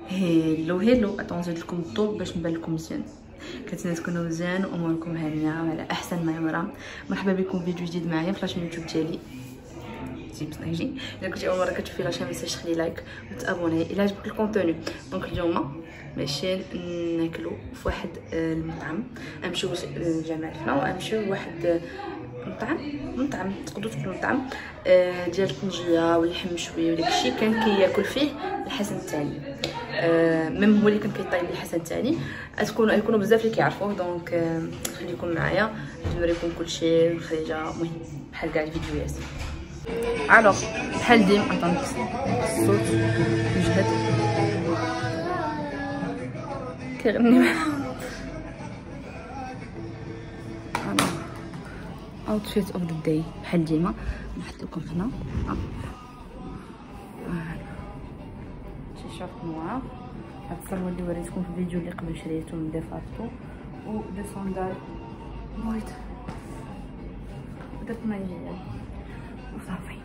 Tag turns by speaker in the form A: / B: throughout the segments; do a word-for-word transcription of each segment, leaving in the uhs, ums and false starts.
A: هيلو هيلو اتون نزيد لكم الضوء باش نبان لكم مزيان. كنتمنى تكونوا مزيان واموركم هانيه وعلى احسن ما يمرى. مرحبا بكم فيديو جديد معايا في لاشين يوتيوب ديالي زيب سناجي. الا كنتي اول مره كتشوفي لاشين ما تنساش تخلي لايك وتابوني الا عجبك الكونتوني. دونك اليوم ماشيين ناكلوا في واحد المطعم، نمشيو لجامع الفنا ونمشيو لواحد مطعم مطعم تقدروا تقولوا مطعم ديال الطنجيه واللحم مشوي وداكشي كان كياكل فيه الحسن الثاني. ميم هو اللي كان كيطيب الحسن الثاني، تكونوا يكونوا بزاف اللي كيعرفوه. دونك خليكم معايا نوريكم كلشي الخريجه. المهم بحال كاع الفيديوهات. الوغ بحال ديما عطاني الصوت يجهد كيغني معاهم. اوتفيت اوف ذا داي بحال ديما نحط لكم هنا تيشيرت نوار. هاد الصالون اللي وريتكم في الفيديو اللي قبل شريته من ديفارتو و دي صندال مويت درت ماجيه وصافي.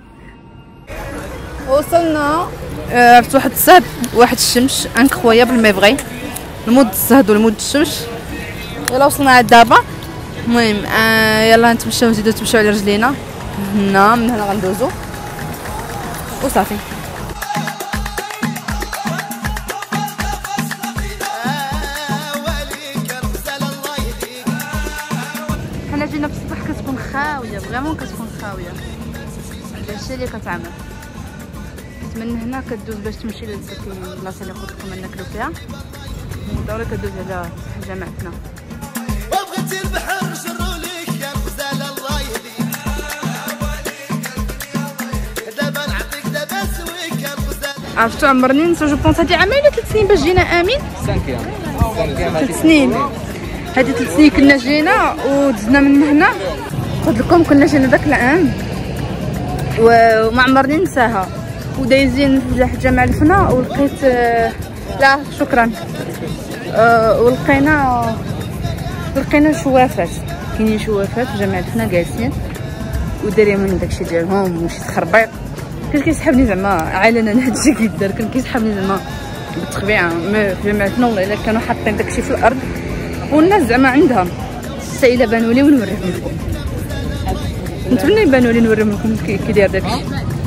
A: وصلنا عرفت واحد الصهد واحد الشمس انكرويابل مي فغي المود الصهد والمود الشمس. يلا وصلنا عاد دابا. المهم آه يلا نتمشاو نزيدو نتمشاو على رجلينا هنا. من هنا غندوزو وصافي. حنا جينا في الصباح كتكون خاويه فريمون كتكون خاويه. داكشي اللي كتعمل من هنا كدوز باش تمشي لديك البلاصه اللي قلت لكم ناكلو فيها. من دورة كدوز على جامع الفنا. وبغيتي البحر نشرو ليك يا غزال الله يهديك. دابا نعطيك دابا سويك يا غزال. عرفتو عمرني نسى جو بونس هادي عامله ثلاث سنين باش جينا. امين ثلاث سنين. هادي ثلاث سنين كنا جينا ودزنا من هنا. قلت لكم كنا جينا داك العام وما عمرني نساها. ودايزين في جامع الفنا ولقيت لا شكرا أه ولقينا لقينا شوافات. كاينين شوافات في جامع الفنا جالسين ودارين من داكشي ديالهم وشي تخربيق. كان كيسحبني زعما علنا هادشي كيدار. كان كيسحبني زعما بالطبيعه في جامع الفنا. والله الا كانوا حاطين داكشي في الارض والناس زعما عندها حتى الا بانوا لي ونوريهم لكم. نتمنى يبانوا لي نوريهم لكم كي داير داكشي.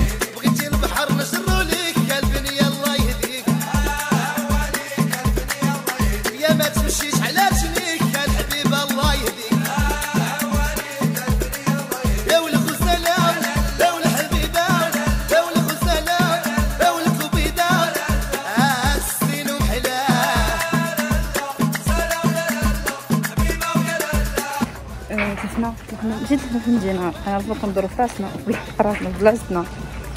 A: حنا حنا مشيت في المدينه حنا دابا كندورو فراسنا راسنا بلاصتنا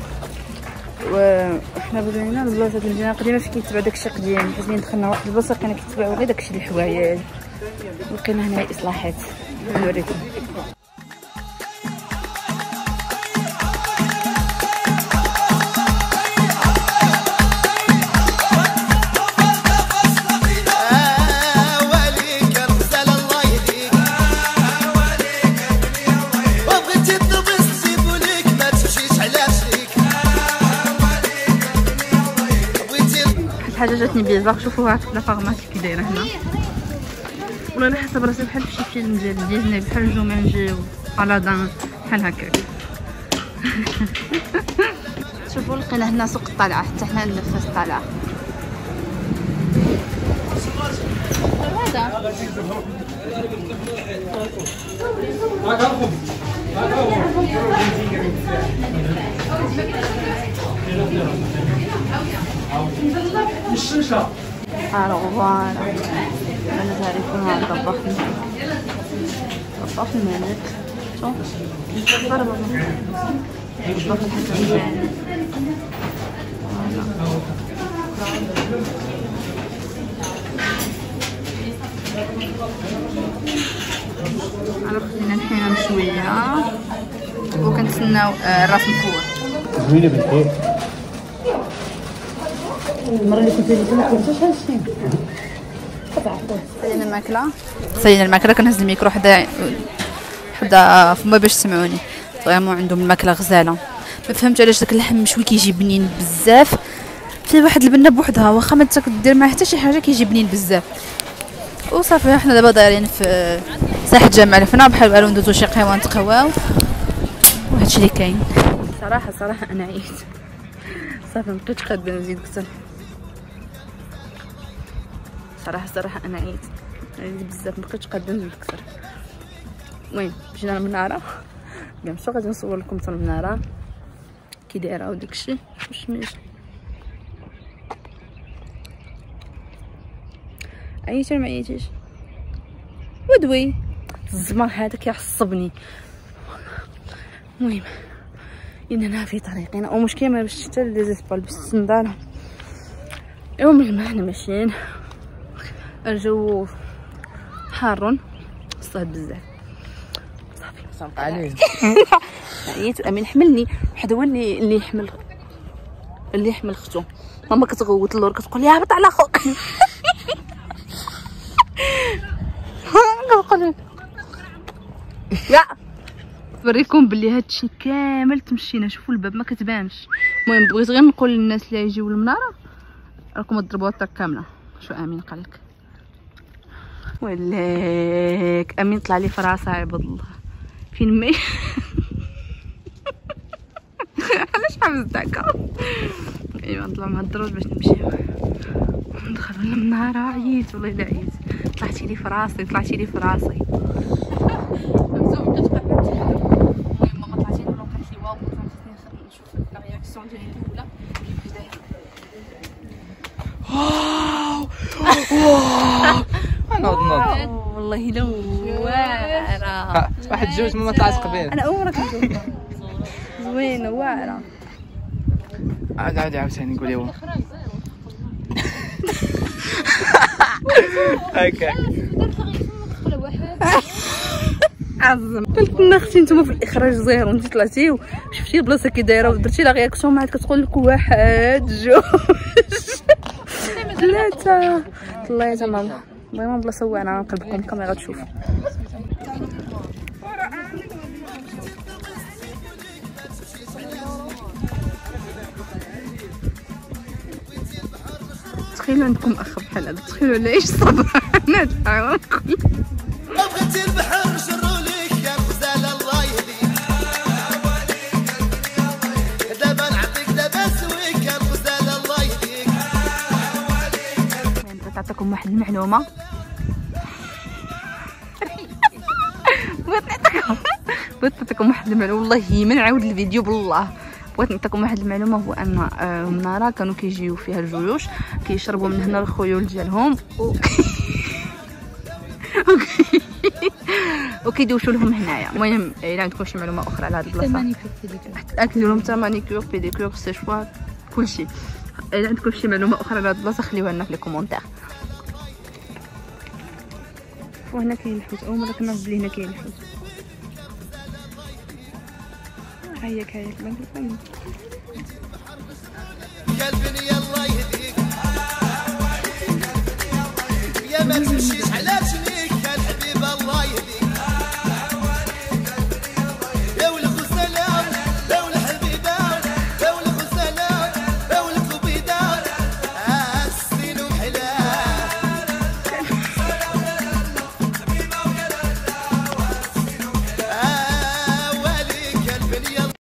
A: وحنا بغينا البلاصه المدينه قديمه فين كيتباع داكشي قديم. حيت ملي دخلنا واحد البلاصه لقينا كيتباعوا غير داكشي الحوايج. لقينا هنا اصلاحات نوريكم. حاجه جاتني بيزار. شوفوا هاد لا فارماسي كي دايره هنا. والله انا حاسه براسي بحال فشي فيلم ديال ديزني بحال جومانجي والادان بحال هكاك. شوفوا لقينا هنا سوق الطلعه حتى حنا نفس الطلعه. هذا الشنشة. الوغ فوالا انا تعرفون هذا طباخ طباخ الملك. شوف ضربة طباخ الحسن الثاني. انا خدينا الحينه مشويه وكنتسناو الراس مفور. زوينه بالخير. المره اللي كنت جيت ما كنتش هادشي. سالينا الماكله سالينا الماكله. كنهز الميكرو حدا حدا فما باش تسمعوني. فريمون عندهم الماكله غزاله. ما فهمت علاش داك اللحم مشوي كيجي بنين بزاف في واحد البنه بوحدها واخا ما تدير معاه حتى شي حاجه كيجي بنين بزاف. وصافي حنا دابا دايرين في ساحه جامع الفنا بحال قالوا ندوزو شي قهوه نتقهواو وهادشي اللي كاين. صراحه صراحه انا عييت صافي مبقيتش قادره نزيد اكثر. صراحه صراحه انا عييت عييت بزاف مبقيتش قادره نزيد اكثر. المهم جينا المناره بيان سور غادي نصور لكم حتى المناره كي دايره وداكشي واش ماشي. عييتي ولا ما عييتيش؟ ودوي الزمر هذا كيعصبني. المهم اننا في طريقنا ومشكله ما باش حتى ليزيسبال باش الصنداله. المهم حنا ماشيين الجو حار صاد بزاف صافي صافي عليه. عييت امين حملني واحد هو اللي اللي يحمل اللي يحمل اختو. ماما كتغوت اللور كتقول لي هبط على خوك. يا نوريكم بلي هادشي كامل تمشينا. شوفوا الباب ما كتبانش. المهم بغيت غير نقول للناس اللي يجيو للمناره راكم تضربوا الطاق كامله. شو امين قالك؟ ولاك امين طلع لي في راسها عباد الله فين مي. علاش حبست هكا؟ ايوا نطلعوا مع الدروج باش نمشيو ندخلوا للمناره. عييت والله الا عييت. طلعتي لي في راسي طلعتي لي في راسي. واو واو
B: نوض نوض
A: والله الا واعره.
B: واحد جوج ماما طلعت قبيل.
A: انا اول مره كنشوفها زوينه واعره.
B: عاد عاد عاوتاني قولي هو هكا عظم. قلت لنا اختي نتوما في الاخراج زهر وانت طلعتي وشفتي البلاصه كي دايره ودرتي لا رياكسيون ما عاد كتقول لك واحد جوج ثلاثه ثلاثه ماما. المهم بلاصه واعره نقلب لكم الكاميرا تشوف. تخيلوا عندكم اخ بحال هذا. تخيلوا على ايش صبر انا تعاونكم. بغيتي البحر نشرو ليك يا غزال الله يهديك. دابا نعطيك دابا سويك يا غزال الله يهديك. بغيت نعطيكم واحد المعلومه. بغيت نعطيكم بغيت نعطيكم واحد المعلومه والله ما نعاود الفيديو بالله. بغيت نعطيكم واحد المعلومه هو ان المناره كانوا كيجيو فيها الجيوش كيشربوا من هنا الخيول ديالهم و وكيدوشوا لهم هنايا. المهم الا عندكم شي معلومه اخرى على هذه البلاصه تاكدوا لهم حتى مانيكيور بيديكيور سيشوا كلشي. الا عندكم شي معلومه اخرى على هذه البلاصه خليوها لنا في لي كومونتير. وهنا كاين الحوت. اول مره كنعرف بلي هنا كاين الحوت. هياك هياك بان لكم